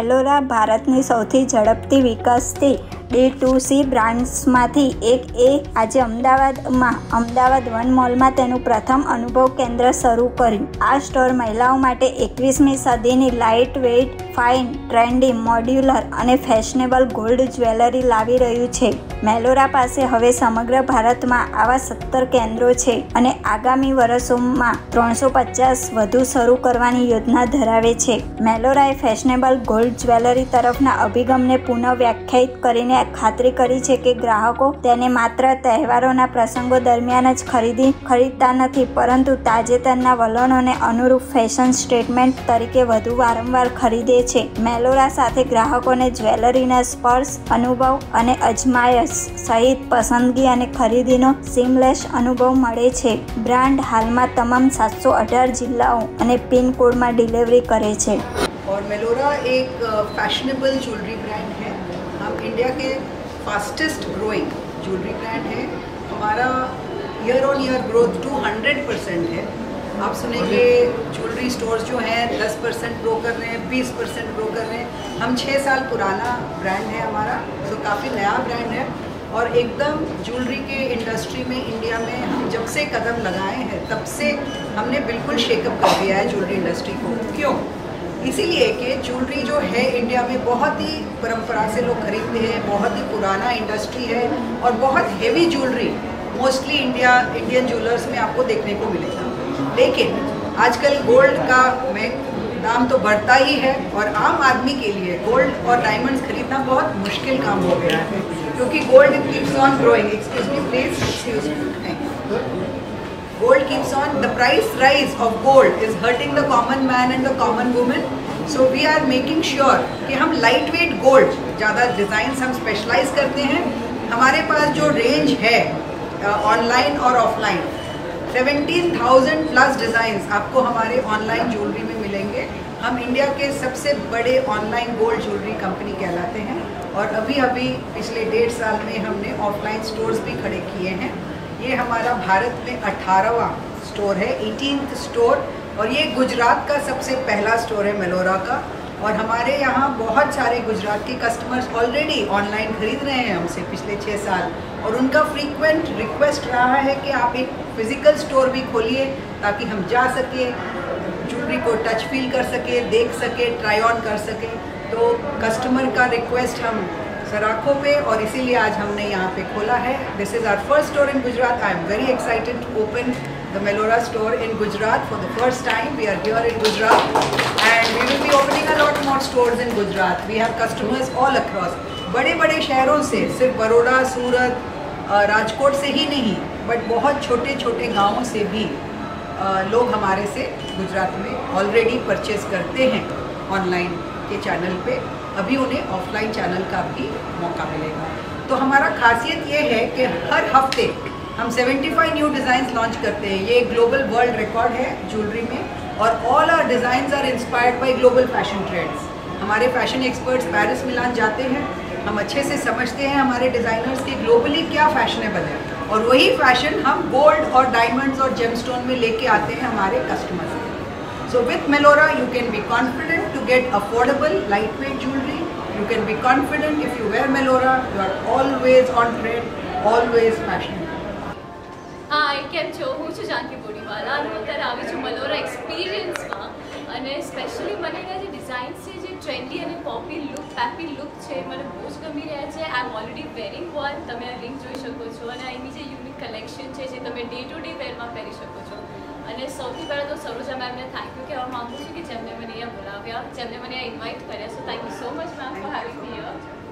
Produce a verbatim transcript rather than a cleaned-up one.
મેલોરા ભારતની સૌથી ઝડપથી વિકસતી ડી ટુ સી બ્રાન્ડ્સમાંથી એક એ આજે અમદાવાદમાં અમદાવાદ વન મોલમાં તેનું પ્રથમ અનુભવ કેન્દ્ર શરૂ કર્યું। આ સ્ટોર મહિલાઓ માટે એકવીસમી સદીની light weight, fine, trendy, modular અને ફેશનેબલ ગોલ્ડ જ્વેલરી લાવી રહ્યું છે। મેલોરા પાસે હવે સમગ્ર ભારતમાં આવા સત્તર કેન્દ્રો છે અને આગામી વર્ષોમાં ત્રણસો પચાસ વધુ શરૂ કરવાની યોજના ધરાવે છે। મેલોરાએ ફેશનેબલ ગોલ્ડ જ્વેલરી તરફના અભિગમને પુનઃ વ્યાખ્યાયિત કરીને ખાતરી કરી છે કે ગ્રાહકો તેને માત્ર તહેવારોના પ્રસંગો દરમિયાન જ ખરીદી ખરીદતા નથી, પરંતુ તાજેતરના વલણોને અનુરૂપ ફેશન સ્ટેટમેન્ટ તરીકે વધુ વારંવાર ખરીદે છે। મેલોરા સાથે ગ્રાહકોને જ્વેલરીના સ્પર્શ, અનુભવ અને અજમાયશ સહિત પસંદગી અને ખરીદીનો સીમલેસ અનુભવ મળે છે। બ્રાન્ડ હાલમાં તમામ સાતસો અઢાર જિલ્લાઓ અને પિન કોડમાં ડિલિવરી કરે છે। और मेलोरा एक फैशनेबल ज्वेलरी ब्रांड है। हम इंडिया के फास्टेस्ट ग्रोइंग ज्वेलरी ब्रांड है। हमारा year on year growth two hundred percent है। आप सुनेंगे ज्वेलरी स्टोर्स जो हैं दस परसेंट ग्रो कर रहे हैं, बीस परसेंट ग्रो कर रहे हैं। हम छः साल पुराना ब्रांड है हमारा, तो काफ़ी नया ब्रांड है। और एकदम ज्वेलरी के इंडस्ट्री में इंडिया में हम जब से कदम लगाए हैं तब से हमने बिल्कुल शेकअप कर दिया है ज्वेलरी इंडस्ट्री को। क्यों? इसीलिए कि ज्वेलरी जो है इंडिया में बहुत ही परंपरा से लोग खरीदते हैं, बहुत ही पुराना इंडस्ट्री है और बहुत heavy jewellery mostly India Indian jewellers में आपको देखने को मिलेगा। लेकिन आजकल गोल्ड का में दाम तो बढ़ता ही है और आम आदमी के लिए गोल्ड और डायमंड्स खरीदना बहुत मुश्किल काम हो गया है, क्योंकि gold keeps on growing. Excuse me please, excuse me. Gold keeps on, the price rise of gold is hurting the common man and the common woman. So we are making sure कि हम light weight gold, ज़्यादा designs हम specialise करते हैं। हमारे पास जो range है ऑनलाइन और offline seventeen thousand plus designs आपको हमारे ऑनलाइन ज्वेलरी में मिलेंगे। हम इंडिया के सबसे बड़े ऑनलाइन गोल्ड ज्वेलरी कंपनी कहलाते हैं और अभी अभी पिछले डेढ़ साल में हमने ऑफलाइन स्टोर्स भी खड़े किए हैं। ये हमारा भारत में अठारहवां स्टोर है, एटीन्थ स्टोर, और ये गुजरात का सबसे पहला स्टोर है मेलोरा का। और हमारे यहाँ बहुत सारे गुजरात के कस्टमर्स ऑलरेडी ऑनलाइन खरीद रहे हैं हमसे पिछले छः साल, और उनका फ्रीक्वेंट रिक्वेस्ट रहा है कि आप एक फिज़िकल स्टोर भी खोलिए ताकि हम जा सके, ज्वेलरी को टच फील कर सके, देख सके, ट्राई ऑन कर सके। तो कस्टमर का रिक्वेस्ट हम सराखों पे, और इसीलिए आज हमने यहाँ पे खोला है। This is our first store in Gujarat. I am very excited to open the Melora store in Gujarat for the first time. We are here in Gujarat and we will be opening a lot more stores in Gujarat. We have customers all across, बड़े बड़े शहरों से, सिर्फ बड़ौदा, सूरत, राजकोट से ही नहीं, but बहुत छोटे छोटे गाँवों से भी लोग हमारे से गुजरात में ऑलरेडी परचेज करते हैं ऑनलाइन के चैनल पे। अभी उन्हें ऑफलाइन चैनल का भी मौका मिलेगा। तो हमारा खासियत ये है कि हर हफ्ते हम पचहत्तर न्यू डिज़ाइंस लॉन्च करते हैं। ये ग्लोबल वर्ल्ड रिकॉर्ड है ज्वेलरी में, और all our designs are inspired by global fashion trends. हमारे फैशन एक्सपर्ट्स पेरिस, मिलान जाते हैं। हम अच्छे से समझते हैं हमारे डिज़ाइनर्स के ग्लोबली क्या फैशनेबल है, और वही फैशन हम गोल्ड और डायमंड्स और जेमस्टोन में लेके आते हैं हमारे customers. So with Melora you can be confident to get affordable lightweight jewelry. You can be confident if you wear Melora, you are always on trend, always fashionable. Hi, કેમ છો? હું છું જાનકી બોડીવાલા અને અત્યારે આવી છું મેલોરા એક્સપિરિયન્સમાં, અને સ્પેશિયલી મને એના જે ડિઝાઇન્સ છે, જે ટ્રેન્ડી અને પોપી લુક, પેપી લુક છે, મને બહુ જ ગમી રહ્યા છે। I am already wearing one, તમે આ લિંક જોઈ શકો છો, અને એની જે યુનિક કલેક્શન છે જે તમે ડે ટુ ડે વેરમાં પહેરી શકો છો। અને સૌથી પહેલાં તો સરોજા મેમને થેન્ક યુ કહેવા માગું છું કે જેમને મને અહીંયા બોલાવ્યા, જેમને મને અહીંયા ઇન્વાઇટ કર્યા। So thank you so much ma'am for having me here.